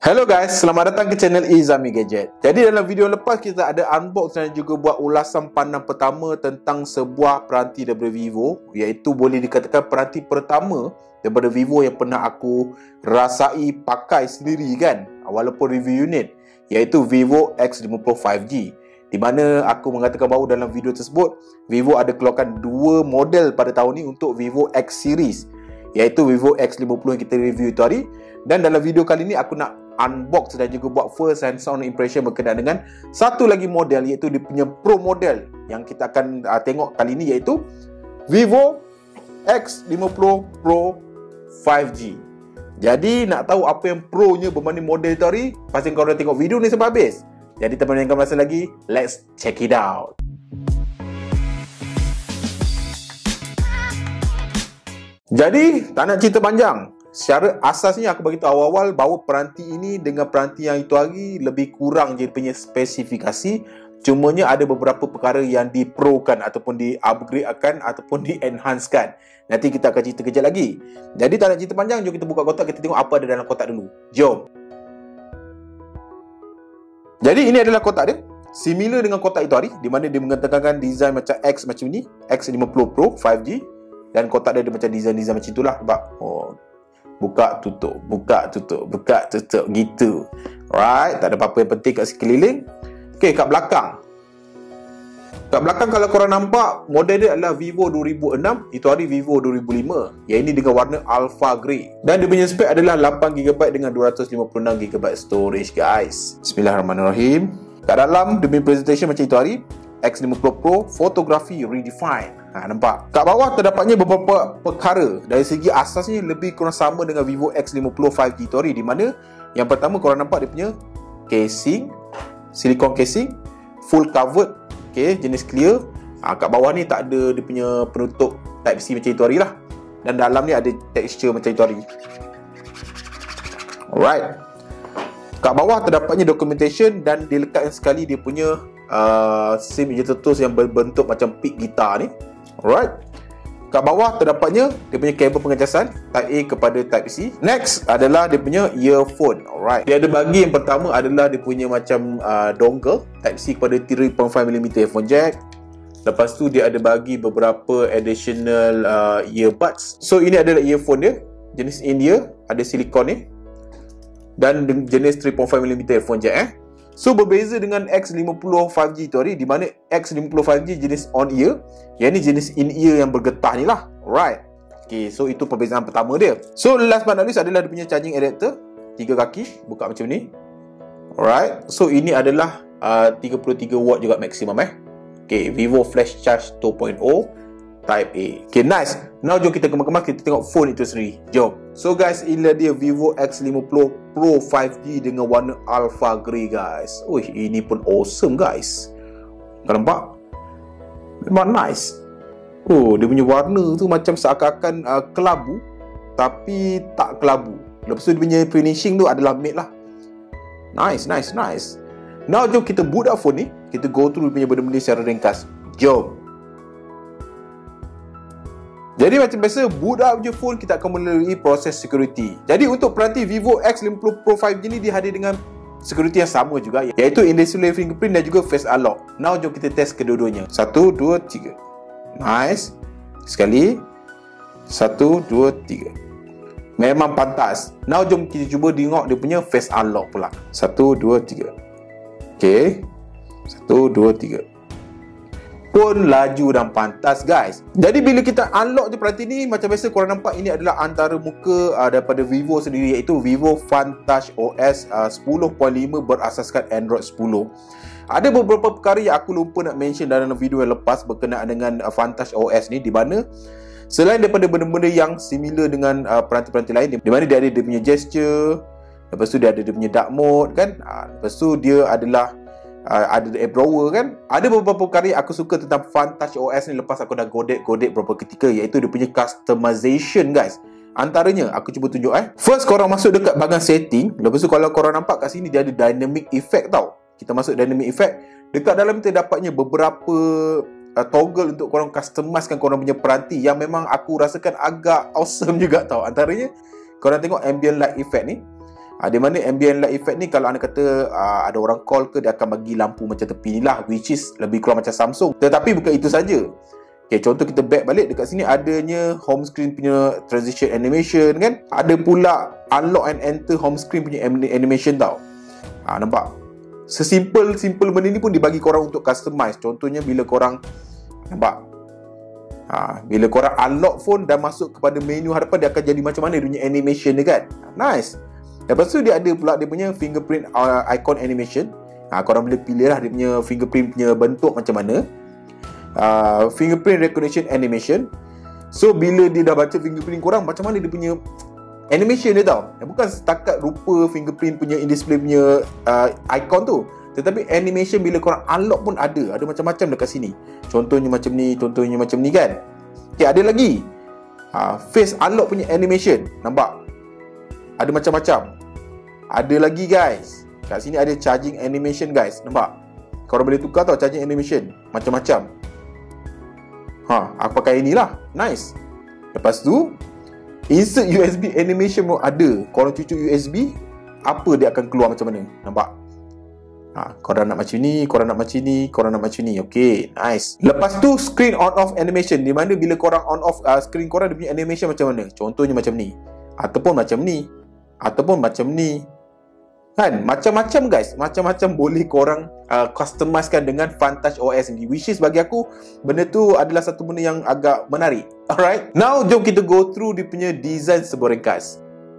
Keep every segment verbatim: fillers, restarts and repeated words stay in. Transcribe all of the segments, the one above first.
Hello guys, selamat datang ke channel Izami Gadget. Jadi dalam video lepas kita ada unbox dan juga buat ulasan pandang pertama tentang sebuah peranti daripada Vivo, iaitu boleh dikatakan peranti pertama daripada Vivo yang pernah aku rasai pakai sendiri kan, walaupun review unit, iaitu Vivo X lima puluh lima G. Di mana aku mengatakan bahawa dalam video tersebut Vivo ada keluarkan dua model pada tahun ni untuk Vivo X series, iaitu Vivo X lima puluh yang kita review itu hari. Dan dalam video kali ni aku nak unbox dan juga buat first hand sound impression berkenaan dengan satu lagi model, iaitu dia punya Pro model yang kita akan uh, tengok kali ni, iaitu Vivo X lima puluh Pro lima G. Jadi nak tahu apa yang Pro nya berbanding model itu hari, pastikan korang tengok video ni sampai habis. Jadi tanpa meninggalkan masa lagi, let's check it out. Jadi tak nak cerita panjang, secara asasnya aku bagi tahu awal-awal bahawa peranti ini dengan peranti yang itu hari lebih kurang je punya spesifikasi. Cumanya ada beberapa perkara yang di-prokan ataupun di-upgradekan ataupun di-enhancekan. Nanti kita akan cerita kejap lagi. Jadi tak nak cerita panjang, jom kita buka kotak, kita tengok apa ada dalam kotak dulu. Jom. Jadi ini adalah kotak dia. Similar dengan kotak itu hari, di mana dia mengatakan design macam X macam ni, X lima puluh Pro lima G. Dan kotak dia ada macam design-design macam itulah. Nampak? Oh, buka tutup, buka tutup, buka tutup gitu. Alright, tak ada apa-apa yang penting kat sekeliling. Okey, kat belakang. Kat belakang kalau korang nampak, model dia adalah Vivo dua ribu enam, itu hari Vivo dua ribu lima. Yang ini dengan warna Alpha Grey. Dan dia punya spek adalah lapan giga byte dengan dua ratus lima puluh enam giga byte storage guys. Bismillahirrahmanirrahim. Kat dalam dia punya presentation macam itu hari, X lima puluh Pro Photography Redefined. Ha, nampak? Kat bawah terdapatnya beberapa perkara. Dari segi asasnya lebih kurang sama dengan Vivo X lima puluh lima G itu hari, di mana yang pertama korang nampak dia punya casing, silicone casing, full covered, okay, jenis clear. Ha, kat bawah ni tak ada dia punya penutup Type C macam itu hari lah. Dan dalam ni ada texture macam itu hari. Alright. Kat bawah terdapatnya documentation dan dilekatkan sekali dia punya uh, SIM ejector tools yang berbentuk macam pick gitar ni. Alright. Kat bawah terdapatnya dia punya kabel pengecasan Type A kepada Type C. Next adalah dia punya earphone. Alright. Dia ada bagi yang pertama adalah dia punya macam uh, dongle Type C kepada tiga koma lima milimeter earphone jack. Lepas tu dia ada bagi beberapa additional uh, earbuds. So ini adalah earphone dia, jenis in-ear, ada silikon ni. Dan jenis tiga koma lima milimeter earphone jack eh. So berbeza dengan X lima puluh lima G tu hari, di mana X lima puluh lima G jenis on ear, yang ni jenis in ear yang bergetah ni lah. Alright. Okay, so itu perbezaan pertama dia. So last but not least adalah dia punya charging adapter, tiga kaki, buka macam ni. Alright. So ini adalah uh, tiga puluh tiga watt juga maksimum eh. Okay, Vivo Flash Charge dua titik nol Type A. Okay, nice. Now jom kita kemas-kemas, kita tengok phone itu sendiri. Jom. So guys, inilah dia Vivo X lima puluh Pro lima G dengan warna Alpha Grey guys. Wih, ini pun awesome guys. Kau nampak? Memang nice. Oh, dia punya warna tu macam seakan-akan uh, kelabu, tapi tak kelabu. Lepas tu dia punya finishing tu adalah matte lah. Nice, nice, nice. Now jom kita boot up phone ni. Kita go through punya benda-benda secara ringkas. Jom. Jadi macam biasa, boot up je phone, kita akan melalui proses security. Jadi untuk peranti Vivo X lima puluh Pro lima G ni dihadir dengan security yang sama juga, iaitu indisplay fingerprint dan juga face unlock. Now jom kita test kedua-duanya. Satu, dua, tiga. Nice. Sekali. Satu, dua, tiga. Memang pantas. Now jom kita cuba tengok dia punya face unlock pula. Satu, dua, tiga. Okay. Satu, dua, tiga. Pun laju dan pantas guys. Jadi bila kita unlock je peranti ni, macam biasa korang nampak ini adalah antara muka uh, daripada Vivo sendiri, iaitu Vivo FunTouch O S uh, sepuluh titik lima berasaskan Android sepuluh. Ada beberapa perkara yang aku lupa nak mention dalam video yang lepas berkenaan dengan uh, FunTouch O S ni, di mana selain daripada benda-benda yang similar dengan uh, peranti-peranti lain, di mana dia ada dia punya gesture, lepas tu dia ada dia punya dark mode kan, uh, lepas tu dia adalah Uh, ada app drawer kan. Ada beberapa perkara yang aku suka tentang FunTouch O S ni lepas aku dah godek-godek beberapa ketika, iaitu dia punya customization guys. Antaranya aku cuba tunjuk eh. First korang masuk dekat bahagian setting. Lepas tu kalau korang nampak kat sini dia ada dynamic effect tau. Kita masuk dynamic effect. Dekat dalam kita dapatnya beberapa uh, toggle untuk korang customizekan korang punya peranti yang memang aku rasakan agak awesome juga tau. Antaranya korang tengok ambient light effect ni. Ha, di mana ambient light effect ni kalau anda kata uh, ada orang call ke, dia akan bagi lampu macam tepi ni lah, which is lebih kurang macam Samsung. Tetapi bukan itu saja. Okay, contoh kita back balik dekat sini, adanya home screen punya transition animation kan. Ada pula unlock and enter home screen punya animation tau. Ha, nampak? Sesimpel-simple benda ni pun dibagi korang untuk customize. Contohnya bila korang nampak? Ha, bila korang unlock phone dan masuk kepada menu hadapan, dia akan jadi macam mana dia punya animation dia kan. Nice. Lepas tu dia ada pula dia punya fingerprint uh, icon animation. Ha, korang boleh pilih lah dia punya fingerprint punya bentuk macam mana. Uh, fingerprint recognition animation. So bila dia dah baca fingerprint korang, macam mana dia punya animation dia tau. Bukan setakat rupa fingerprint punya in display punya uh, icon tu, tetapi animation bila korang unlock pun ada. Ada macam-macam dekat sini. Contohnya macam ni, contohnya macam ni kan. Okay, ada lagi uh, face unlock punya animation. Nampak? Ada macam-macam. Ada lagi guys, kat sini ada charging animation guys. Nampak? Korang boleh tukar tau charging animation. Macam-macam. Ha, aku pakai inilah. Nice. Lepas tu insert U S B animation pun ada. Korang cucuk U S B, apa dia akan keluar macam mana. Nampak? Ha, korang nak macam ni, korang nak macam ni, korang nak macam ni. Okay, nice. Lepas tu screen on off animation, di mana bila korang on off uh, screen korang, dia punya animation macam mana. Contohnya macam ni, ataupun macam ni, ataupun macam ni kan. Macam-macam guys. Macam-macam boleh korang uh, customizekan dengan Funtouch O S ni, which is bagi aku benda tu adalah satu benda yang agak menarik. Alright, now jom kita go through dia punya design sebuah ringkas.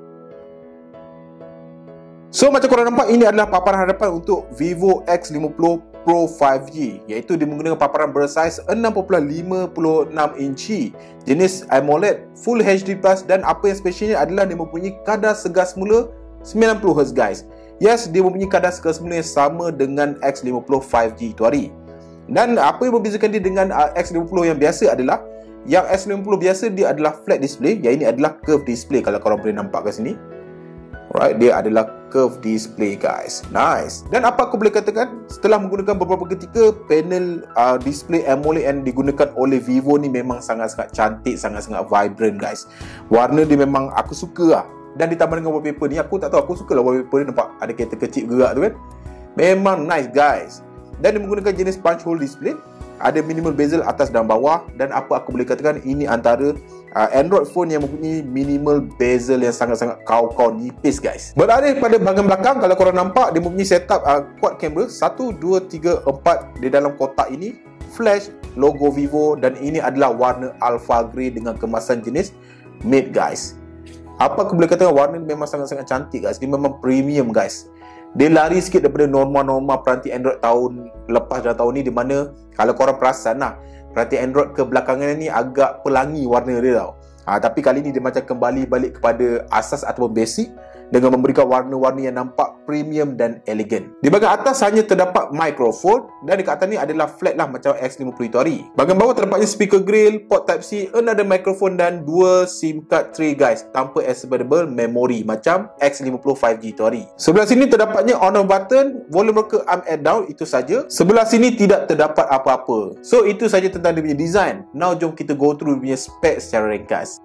So macam korang nampak, ini adalah paparan hadapan untuk Vivo X lima puluh Pro lima G, iaitu dia menggunakan paparan bersaiz enam perpuluhan lima enam inci, jenis AMOLED, Full H D plus, dan apa yang specialnya adalah dia mempunyai kadar segar semula sembilan puluh hertz guys. Yes, dia mempunyai kadar segar semula yang sama dengan X lima puluh lima G itu hari. Dan apa yang membezakan dia dengan uh, X lima puluh yang biasa adalah, yang X lima puluh biasa dia adalah flat display, yang ini adalah curve display. Kalau korang boleh nampak kat sini, right, dia adalah curve display guys. Nice. Dan apa aku boleh katakan, setelah menggunakan beberapa ketika, panel uh, display AMOLED yang digunakan oleh Vivo ni memang sangat-sangat cantik, sangat-sangat vibrant guys. Warna dia memang aku suka lah. Dan ditambah dengan wallpaper ni, aku tak tahu, aku suka lah wallpaper ni. Nampak ada kereta kecil gerak tu kan. Memang nice guys. Dan dia menggunakan jenis punch hole display. Ada minimal bezel atas dan bawah. Dan apa aku boleh katakan, ini antara uh, Android phone yang mempunyai minimal bezel yang sangat-sangat kau-kau nipis guys. Beralih pada bahagian belakang, kalau korang nampak, dia mempunyai setup uh, quad camera satu, dua, tiga, empat di dalam kotak ini. Flash, logo Vivo, dan ini adalah warna alpha grey dengan kemasan jenis matte guys. Apa aku boleh katakan, warna ni memang sangat-sangat cantik guys. Dia memang premium guys. Dia lari sikit daripada norma-norma peranti Android tahun lepas dan tahun ni, di mana kalau korang perasan lah, peranti Android kebelakangan ni agak pelangi warna dia tau. Ha, tapi kali ni dia macam kembali balik kepada asas ataupun basic, dengan memberikan warna-warna yang nampak premium dan elegan. Di bahagian atas hanya terdapat mikrofon, dan dekat atas ni adalah flat lah macam X lima puluh itu hari. Bahagian bawah terdapatnya speaker grill, port Type C, another microphone, dan dua SIM card tray guys, tanpa expandable memory macam X lima puluh lima G itu hari. Sebelah sini terdapatnya on off button, volume rocker up and down, itu saja. Sebelah sini tidak terdapat apa-apa. So itu saja tentang dia punya design. Now jom kita go through dia punya spek secara ringkas.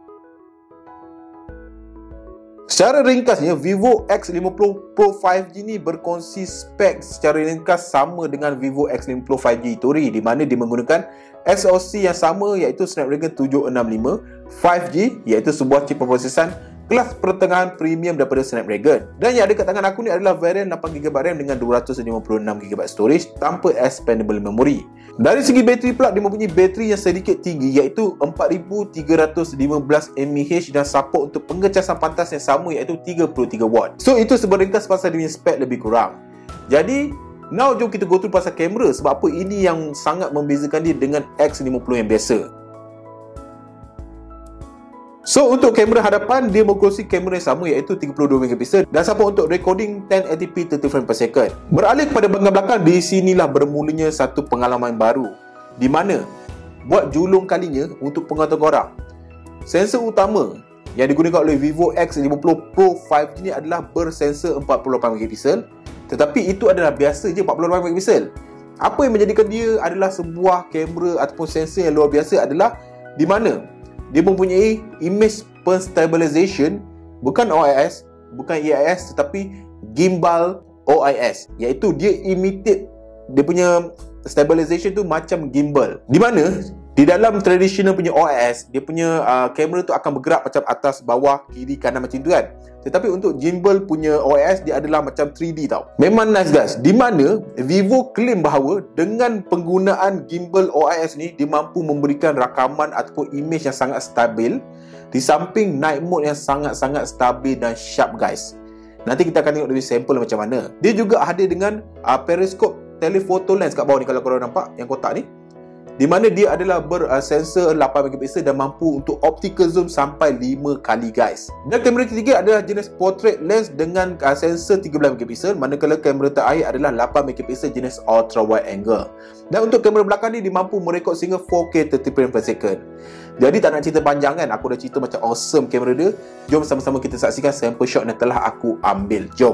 Secara ringkasnya, Vivo X lima puluh Pro lima G ni berkongsi spek secara ringkas sama dengan Vivo X lima puluh lima G itu hari, di mana dia menggunakan S O C yang sama, iaitu Snapdragon tujuh enam lima, lima G, iaitu sebuah chip perprosesan kelas pertengahan premium daripada Snapdragon. Dan yang ada kat tangan aku ni adalah varian lapan GB RAM dengan dua ratus lima puluh enam GB storage tanpa expandable memory. Dari segi bateri pula, dia mempunyai bateri yang sedikit tinggi, iaitu empat ribu tiga ratus lima belas mAh, dan support untuk pengecasan pantas yang sama, iaitu tiga puluh tiga watt. So itu sebuah ringkas pasal dia punya spek lebih kurang. Jadi now jom kita go through pasal kamera, sebab apa ini yang sangat membezakan dia dengan X lima puluh yang biasa. So untuk kamera hadapan, dia mengkongsi kamera yang sama, iaitu tiga puluh dua megapiksel, dan support untuk recording ten eighty p thirty frames per second. Beralih kepada bahagian belakang, di sinilah bermulanya satu pengalaman baru, di mana buat julung kalinya untuk pengetahuan korang, sensor utama yang digunakan oleh Vivo X lima puluh Pro lima G ni adalah bersensor empat puluh lapan megapiksel. Tetapi itu adalah biasa je, empat puluh lapan megapiksel. Apa yang menjadikan dia adalah sebuah kamera ataupun sensor yang luar biasa adalah di mana dia mempunyai image stabilization, bukan O I S, bukan E I S tetapi gimbal O I S, iaitu dia imitate, dia punya stabilization tu macam gimbal, di mana di dalam traditional punya O I S, dia punya uh, kamera tu akan bergerak macam atas, bawah, kiri, kanan macam tu kan. Tetapi untuk gimbal punya O I S, dia adalah macam three D tau. Memang nice guys, di mana Vivo claim bahawa dengan penggunaan gimbal O I S ni, dia mampu memberikan rakaman ataupun image yang sangat stabil, di samping night mode yang sangat-sangat stabil dan sharp guys. Nanti kita akan tengok lebih sampel macam mana. Dia juga hadir dengan uh, periscope telephoto lens kat bawah ni, kalau korang nampak yang kotak ni, di mana dia adalah bersensor lapan megapiksel dan mampu untuk optical zoom sampai lima kali guys. Dan kamera ketiga adalah jenis portrait lens dengan uh, sensor tiga belas megapiksel, manakala kamera terakhir adalah lapan megapiksel jenis ultra wide angle. Dan untuk kamera belakang ni, dia mampu merekod sehingga four K thirty frames per second. Jadi tak nak cerita panjang kan, aku dah cerita macam awesome kamera dia. Jom sama-sama kita saksikan sample shot yang telah aku ambil. Jom.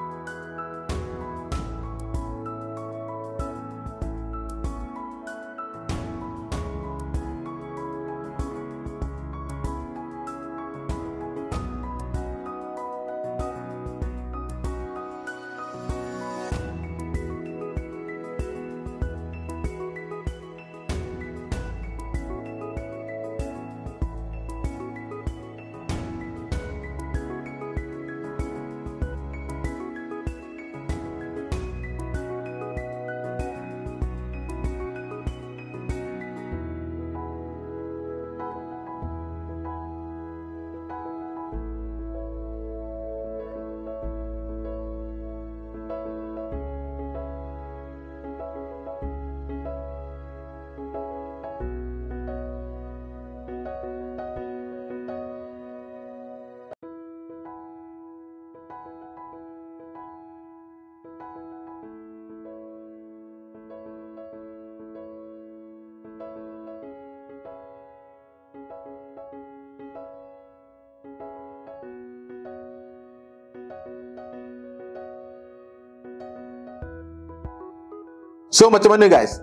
So macam mana guys?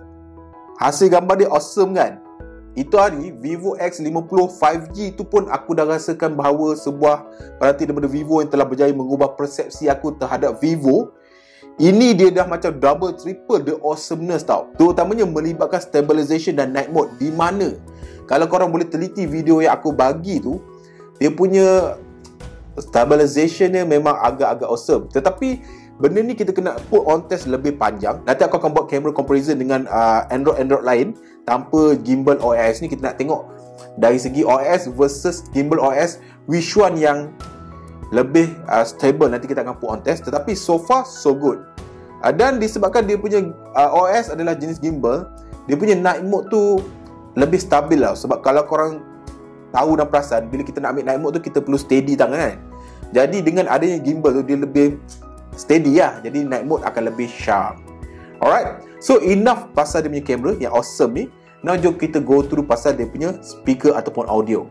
Hasil gambar dia awesome kan? Itu hari Vivo X lima puluh five G tu pun aku dah rasakan bahawa sebuah peranti daripada Vivo yang telah berjaya mengubah persepsi aku terhadap Vivo. Ini dia dah macam double triple the awesomeness tau. Terutamanya melibatkan stabilization dan night mode, di mana kalau korang boleh teliti video yang aku bagi tu, dia punya stabilization dia memang agak-agak awesome. Tetapi benda ni kita kena put on test lebih panjang. Nanti aku akan buat camera comparison dengan uh, Android-Android lain tanpa gimbal O I S ni. Kita nak tengok dari segi O I S versus gimbal O I S, which one yang lebih uh, stable. Nanti kita akan put on test. Tetapi so far so good. uh, Dan disebabkan dia punya uh, O I S adalah jenis gimbal, dia punya night mode tu lebih stabil lah. Sebab kalau korang tahu dan perasan, bila kita nak ambil night mode tu, kita perlu steady tangan kan. Jadi dengan adanya gimbal tu, dia lebih steady lah. Jadi night mode akan lebih sharp. Alright, so enough pasal dia punya kamera yang awesome ni. Now jom kita go through pasal dia punya speaker ataupun audio.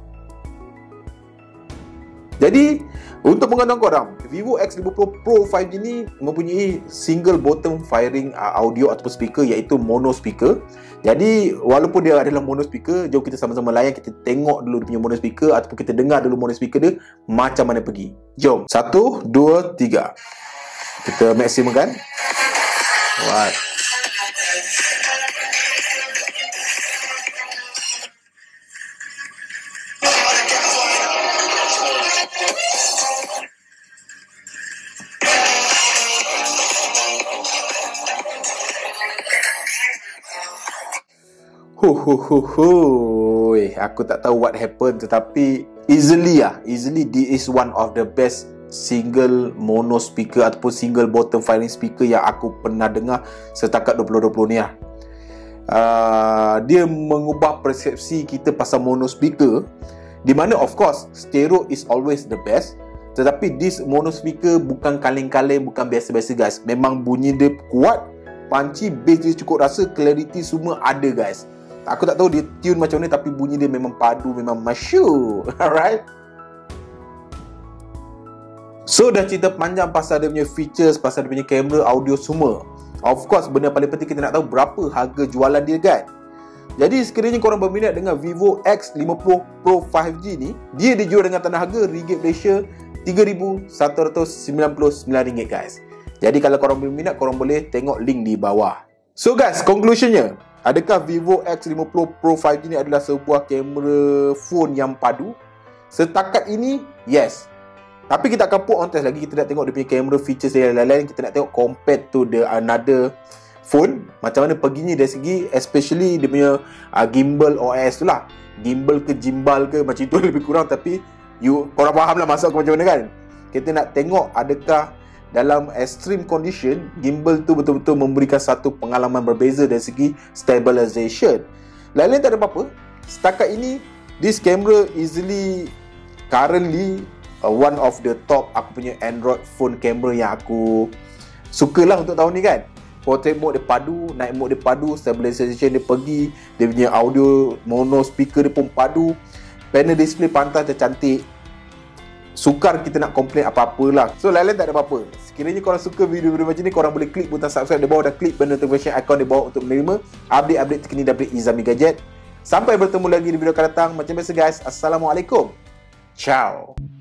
Jadi untuk pengetahuan korang, Vivo X lima puluh Pro five G ni mempunyai single bottom firing uh, audio ataupun speaker, iaitu mono speaker. Jadi walaupun dia adalah mono speaker, jom kita sama-sama layan. Kita tengok dulu dia punya mono speaker ataupun kita dengar dulu mono speaker dia macam mana pergi. Jom, satu, dua, tiga. Kita maksimumkan. Alright. Hu hu hu hu. Aku tak tahu what happened, tetapi easily ah, easily this is one of the best single mono speaker ataupun single bottom firing speaker yang aku pernah dengar setakat dua ribu dua puluh ni lah. Uh, dia mengubah persepsi kita pasal mono speaker, di mana of course stereo is always the best, tetapi this mono speaker bukan kaleng-kaleng, bukan biasa-biasa guys. Memang bunyi dia kuat, punchy, bass dia cukup rasa, clarity semua ada guys. Aku tak tahu dia tune macam mana, tapi bunyi dia memang padu, memang masyur. Alright. So dah cerita panjang pasal dia punya features, pasal dia punya kamera, audio semua. Of course, benda paling penting kita nak tahu berapa harga jualan dia kan. Jadi sekiranya korang berminat dengan Vivo X lima puluh Pro five G ni, dia dijual dengan tanah harga ringgit Malaysia tiga ribu satu ratus sembilan puluh sembilan ringgit guys. Jadi kalau korang berminat, korang boleh tengok link di bawah. So guys, conclusionnya, adakah Vivo X lima puluh Pro lima G ni adalah sebuah kamera phone yang padu? Setakat ini, yes. Tapi kita akan put on test lagi. Kita nak tengok dia punya kamera features dan lain-lain. Kita nak tengok compared to the another phone, macam mana perginya dari segi, especially dia punya uh, gimbal O S tu lah. Gimbal ke gimbal ke macam tu lebih kurang. Tapi you, korang faham lah maksud aku macam mana kan. Kita nak tengok adakah dalam extreme condition, gimbal tu betul-betul memberikan satu pengalaman berbeza dari segi stabilization. Lain-lain tak ada apa-apa. Setakat ini, this camera easily currently uh, one of the top aku punya Android phone camera yang aku suka lah untuk tahun ni kan. Portrait mode dia padu, night mode dia padu, stabilization dia pergi, dia punya audio mono speaker dia pun padu, panel display pantai tercantik. Sukar kita nak komplain apa-apalah. So lain-lain tak ada apa-apa. Sekiranya korang suka video-video macam ni, korang boleh klik butang subscribe di bawah dan klik butang notification icon di bawah untuk menerima update-update terkini dari Izami Gadget. Sampai bertemu lagi di video akan datang. Macam biasa guys, Assalamualaikum. Ciao.